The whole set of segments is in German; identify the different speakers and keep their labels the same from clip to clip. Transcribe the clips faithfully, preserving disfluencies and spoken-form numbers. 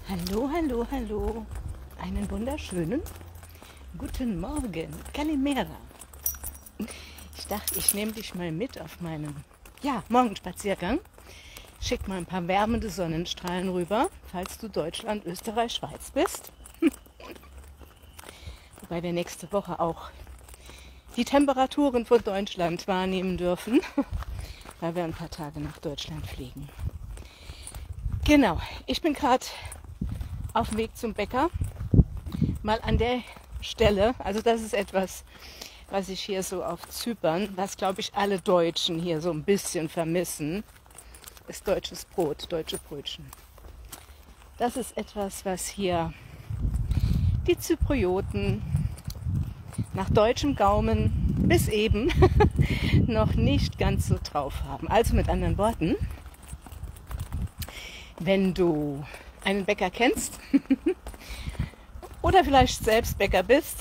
Speaker 1: Hallo, hallo, hallo. Einen wunderschönen guten Morgen. Kalimera. Ich dachte, ich nehme dich mal mit auf meinen ja, Morgenspaziergang. Schick mal ein paar wärmende Sonnenstrahlen rüber, falls du Deutschland, Österreich, Schweiz bist. Wobei wir nächste Woche auch die Temperaturen von Deutschland wahrnehmen dürfen, weil wir ein paar Tage nach Deutschland fliegen. Genau, ich bin gerade auf dem Weg zum Bäcker. Mal an der Stelle, also das ist etwas, was ich hier so auf Zypern, was glaube ich alle Deutschen hier so ein bisschen vermissen, ist deutsches Brot, deutsche Brötchen. Das ist etwas, was hier die Zyprioten nach deutschem Gaumen bis eben noch nicht ganz so drauf haben. Also mit anderen Worten, wenn du einen Bäcker kennst oder vielleicht selbst Bäcker bist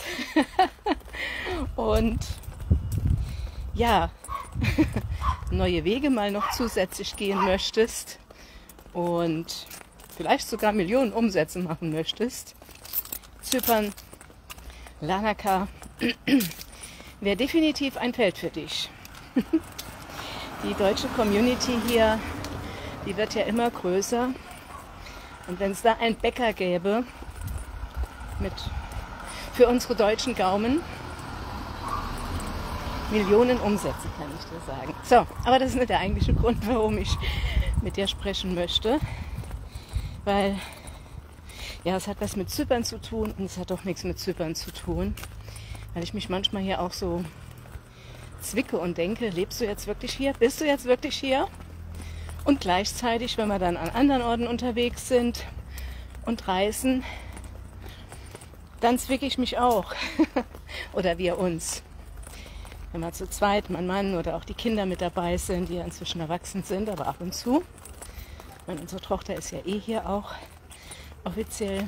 Speaker 1: und ja, neue Wege mal noch zusätzlich gehen möchtest und vielleicht sogar Millionen Umsätze machen möchtest, Zypern, Larnaca wäre definitiv ein Feld für dich. Die deutsche Community hier, die wird ja immer größer. Und wenn es da einen Bäcker gäbe, mit für unsere deutschen Gaumen, Millionen Umsätze, kann ich dir sagen. So, aber das ist nicht der eigentliche Grund, warum ich mit dir sprechen möchte. Weil, ja, es hat was mit Zypern zu tun und es hat doch nichts mit Zypern zu tun. Weil ich mich manchmal hier auch so zwicke und denke, lebst du jetzt wirklich hier? Bist du jetzt wirklich hier? Und gleichzeitig, wenn wir dann an anderen Orten unterwegs sind und reisen, dann zwicke ich mich auch. Oder wir uns. Wenn wir zu zweit, mein Mann oder auch die Kinder mit dabei sind, die ja inzwischen erwachsen sind, aber ab und zu. Meine, unsere Tochter ist ja eh hier auch offiziell.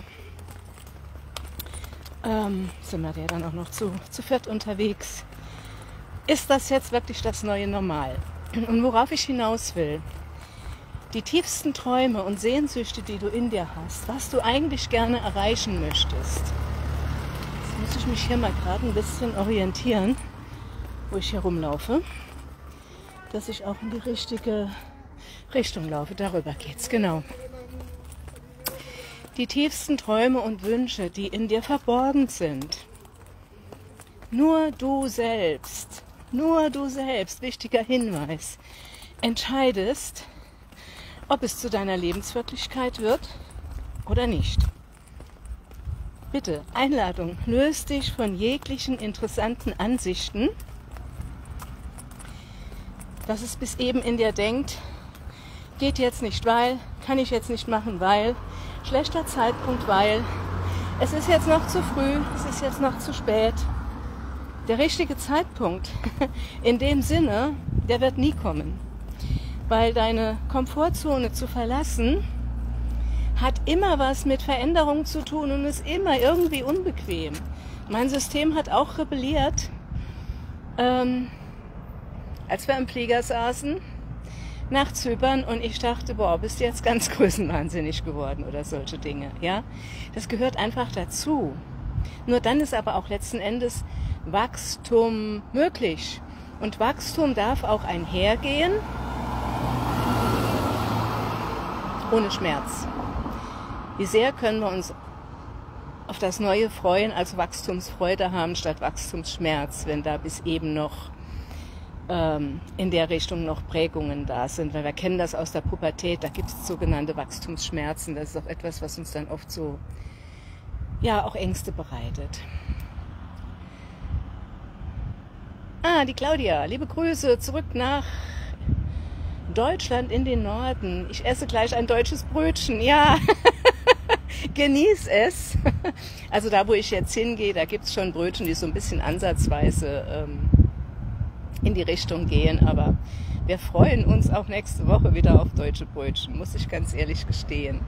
Speaker 1: Ähm, sind wir ja dann auch noch zu, zu viert unterwegs. Ist das jetzt wirklich das neue Normal? Und worauf ich hinaus will, die tiefsten Träume und Sehnsüchte, die du in dir hast, was du eigentlich gerne erreichen möchtest. Jetzt muss ich mich hier mal gerade ein bisschen orientieren, wo ich hier rumlaufe, dass ich auch in die richtige Richtung laufe. Darüber geht's, genau. Die tiefsten Träume und Wünsche, die in dir verborgen sind. Nur du selbst, nur du selbst, wichtiger Hinweis, entscheidest, ob es zu deiner Lebenswirklichkeit wird oder nicht. Bitte, Einladung, löse dich von jeglichen interessanten Ansichten, dass es bis eben in dir denkt, geht jetzt nicht, weil, kann ich jetzt nicht machen, weil, schlechter Zeitpunkt, weil, es ist jetzt noch zu früh, es ist jetzt noch zu spät. Der richtige Zeitpunkt, in dem Sinne, der wird nie kommen. Weil deine Komfortzone zu verlassen, hat immer was mit Veränderung zu tun und ist immer irgendwie unbequem. Mein System hat auch rebelliert, ähm, als wir im Flieger saßen, nach Zypern und ich dachte, boah, bist du jetzt ganz größenwahnsinnig geworden oder solche Dinge. Ja? Das gehört einfach dazu. Nur dann ist aber auch letzten Endes Wachstum möglich. Und Wachstum darf auch einhergehen ohne Schmerz. Wie sehr können wir uns auf das Neue freuen, als Wachstumsfreude haben statt Wachstumsschmerz, wenn da bis eben noch ähm, in der Richtung noch Prägungen da sind. Weil wir kennen das aus der Pubertät, da gibt es sogenannte Wachstumsschmerzen. Das ist auch etwas, was uns dann oft so, ja, auch Ängste bereitet. Ah, die Claudia, liebe Grüße zurück nach Deutschland in den Norden. Ich esse gleich ein deutsches Brötchen. Ja, genieß es. Also da, wo ich jetzt hingehe, da gibt es schon Brötchen, die so ein bisschen ansatzweise ähm, in die Richtung gehen. Aber wir freuen uns auch nächste Woche wieder auf deutsche Brötchen, muss ich ganz ehrlich gestehen.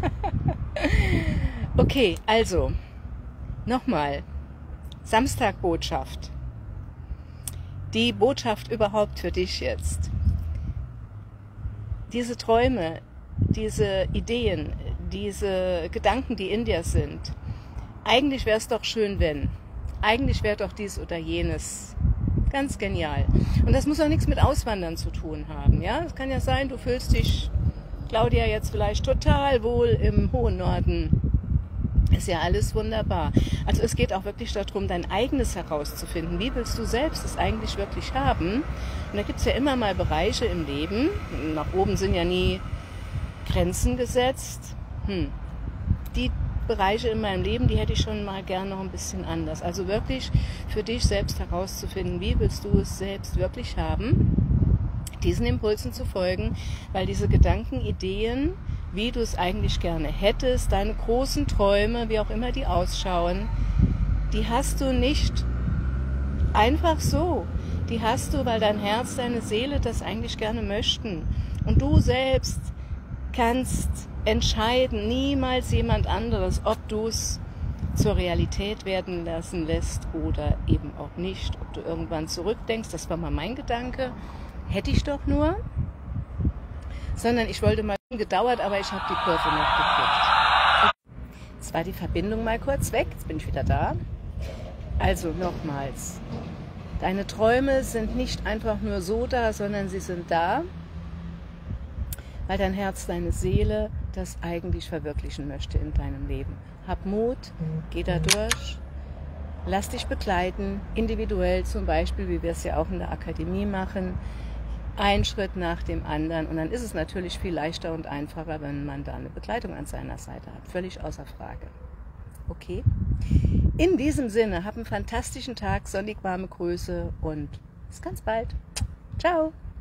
Speaker 1: Okay, also nochmal. Samstagbotschaft. Die Botschaft überhaupt für dich jetzt. Diese Träume, diese Ideen, diese Gedanken, die in dir sind. Eigentlich wäre es doch schön, wenn. Eigentlich wäre doch dies oder jenes. Ganz genial. Und das muss auch nichts mit Auswandern zu tun haben. Ja, es kann ja sein, du fühlst dich, Claudia, jetzt vielleicht total wohl im hohen Norden. Ist ja alles wunderbar. Also es geht auch wirklich darum, dein eigenes herauszufinden. Wie willst du selbst es eigentlich wirklich haben? Und da gibt es ja immer mal Bereiche im Leben. Nach oben sind ja nie Grenzen gesetzt. Hm. Die Bereiche in meinem Leben, die hätte ich schon mal gern noch ein bisschen anders. Also wirklich für dich selbst herauszufinden, wie willst du es selbst wirklich haben? Diesen Impulsen zu folgen, weil diese Gedanken, Ideen, wie du es eigentlich gerne hättest, deine großen Träume, wie auch immer die ausschauen, die hast du nicht einfach so. Die hast du, weil dein Herz, deine Seele das eigentlich gerne möchten. Und du selbst kannst entscheiden, niemals jemand anderes, ob du es zur Realität werden lassen lässt oder eben auch nicht. Ob du irgendwann zurückdenkst, das war mal mein Gedanke, hätte ich doch nur. Sondern ich wollte mal gedauert, aber ich habe die Kurve noch gekriegt. Jetzt war die Verbindung mal kurz weg, jetzt bin ich wieder da. Also nochmals, deine Träume sind nicht einfach nur so da, sondern sie sind da, weil dein Herz, deine Seele das eigentlich verwirklichen möchte in deinem Leben. Hab Mut, geh da durch, lass dich begleiten, individuell zum Beispiel, wie wir es ja auch in der Akademie machen, ein Schritt nach dem anderen, und dann ist es natürlich viel leichter und einfacher, wenn man da eine Begleitung an seiner Seite hat. Völlig außer Frage. Okay? In diesem Sinne, hab einen fantastischen Tag, sonnig warme Grüße und bis ganz bald. Ciao!